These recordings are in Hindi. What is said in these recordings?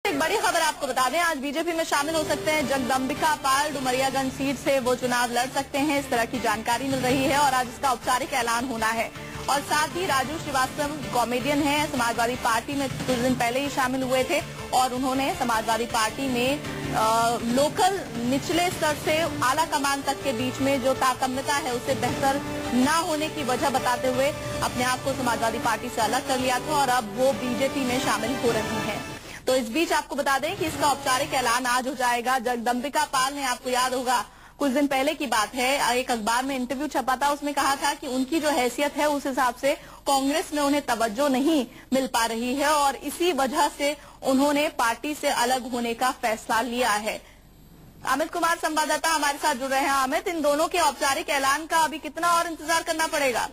एक बड़ी खबर आपको बता दें, आज बीजेपी में शामिल हो सकते हैं जगदम्बिका पाल। डुमरियागंज सीट से वो चुनाव लड़ सकते हैं, इस तरह की जानकारी मिल रही है और आज इसका औपचारिक ऐलान होना है। और साथ ही राजू श्रीवास्तव कॉमेडियन हैं, समाजवादी पार्टी में कुछ दिन पहले ही शामिल हुए थे और उन्होंने समाजवादी पार्टी में लोकल निचले स्तर से आला कमान तक के बीच में जो तारतम्यता है उसे बेहतर न होने की वजह बताते हुए अपने आप को समाजवादी पार्टी से अलग कर लिया था और अब वो बीजेपी में शामिल हो रही हैं। तो इस बीच आपको बता दें कि इसका औपचारिक ऐलान आज हो जाएगा। जगदम्बिका पाल ने, आपको याद होगा कुछ दिन पहले की बात है, एक अखबार में इंटरव्यू छपा था, उसमें कहा था कि उनकी जो हैसियत है उस हिसाब से कांग्रेस में उन्हें तवज्जो नहीं मिल पा रही है और इसी वजह से उन्होंने पार्टी से अलग होने का फैसला लिया है। अमित कुमार संवाददाता हमारे साथ जुड़ रहे हैं। अमित, इन दोनों के औपचारिक ऐलान का अभी कितना और इंतजार करना पड़ेगा?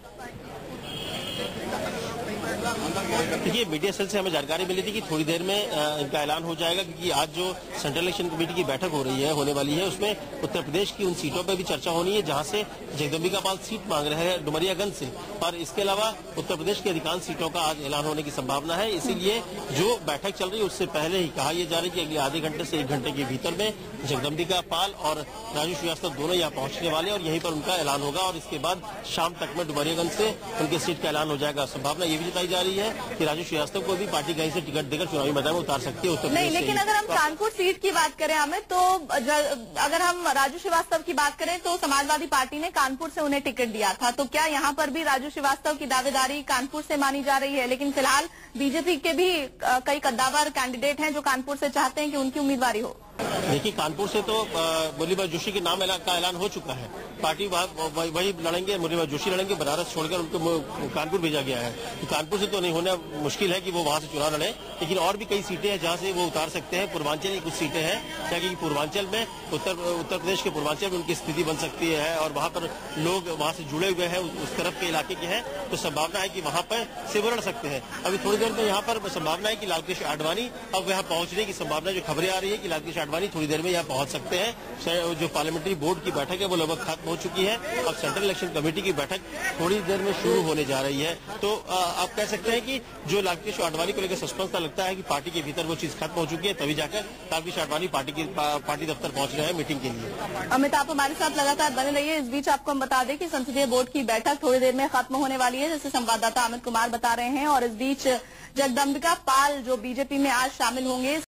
देखिए, मीडिया सेल से हमें जानकारी मिली थी कि थोड़ी देर में इनका ऐलान हो जाएगा, क्योंकि आज जो सेंट्रल इलेक्शन कमेटी की बैठक होने वाली है उसमें उत्तर प्रदेश की उन सीटों पर भी चर्चा होनी है जहां से जगदम्बिका पाल सीट मांग रहे हैं डुमरियागंज से, और इसके अलावा उत्तर प्रदेश की अधिकांश सीटों का आज ऐलान होने की संभावना है। इसीलिए जो बैठक चल रही है उससे पहले ही कहा यह जा रहा है कि अगले आधे घंटे से 1 घंटे के भीतर में जगदम्बिका पाल और राजू श्रीवास्तव दोनों यहाँ पहुंचने वाले और यहीं पर उनका ऐलान होगा और इसके बाद शाम तक में डुमरियागंज से उनके सीट का ऐलान हो जाएगा। संभावना ये भी जताई जा रही है कि राजू श्रीवास्तव को भी पार्टी कहीं से टिकट देकर चुनावी मैदान में उतार सकती है उत्तर प्रदेश। नहीं, लेकिन अगर हम कानपुर सीट की बात करें हमें, तो अगर हम राजू श्रीवास्तव की बात करें तो समाजवादी पार्टी ने कानपुर से उन्हें टिकट दिया था, तो क्या यहाँ पर भी राजू श्रीवास्तव की दावेदारी कानपुर से मानी जा रही है? लेकिन फिलहाल बीजेपी के भी कई कद्दावर कैंडिडेट हैं जो कानपुर से चाहते हैं कि उनकी उम्मीदवारी हो। देखिए, कानपुर से तो मुरलीबाई जोशी के नाम का ऐलान हो चुका है, पार्टी वही लड़ेंगे, मुरलीबाई जोशी लड़ेंगे, बनारस छोड़कर उनको कानपुर भेजा गया है। तो कानपुर से तो नहीं होना मुश्किल है कि वो वहां से चुनाव लड़े, लेकिन और भी कई सीटें हैं जहां से वो उतार सकते हैं। पूर्वांचल की कुछ सीटें हैं, क्योंकि पूर्वांचल में उत्तर प्रदेश के पूर्वांचल में उनकी स्थिति बन सकती है और वहां पर लोग वहां से जुड़े हुए हैं, उस तरफ के इलाके के हैं, तो संभावना है कि वहां पर से वो लड़ सकते हैं। अभी थोड़ी देर में यहाँ पर संभावना है कि लालकृष्ण आडवाणी अब यहाँ पहुंचने की संभावना, जो खबरें आ रही है कि लालकृष्ण आडवाणी थोड़ी देर में यहाँ पहुंच सकते हैं। जो पार्लियामेंट्री बोर्ड की बैठक है वो लगभग खत्म हो चुकी है, अब सेंट्रल इलेक्शन कमेटी की बैठक थोड़ी देर में शुरू होने जा रही है। तो आप कह सकते हैं कि जो लालकृष्ण आडवाणी को लेकर सस्पेंस था, लगता है कि पार्टी के भीतर वो चीज खत्म हो चुकी है, तभी जाकर लालकृष्ण आडवाणी पार्टी दफ्तर पहुंच रहे हैं मीटिंग के लिए। अमित, आप हमारे साथ लगातार बने रहिए। इस बीच आपको हम बता दें कि संसदीय बोर्ड की बैठक थोड़ी देर में खत्म होने वाली है, जैसे संवाददाता अमित कुमार बता रहे हैं। और इस बीच जगदम्बिका पाल जो बीजेपी में आज शामिल होंगे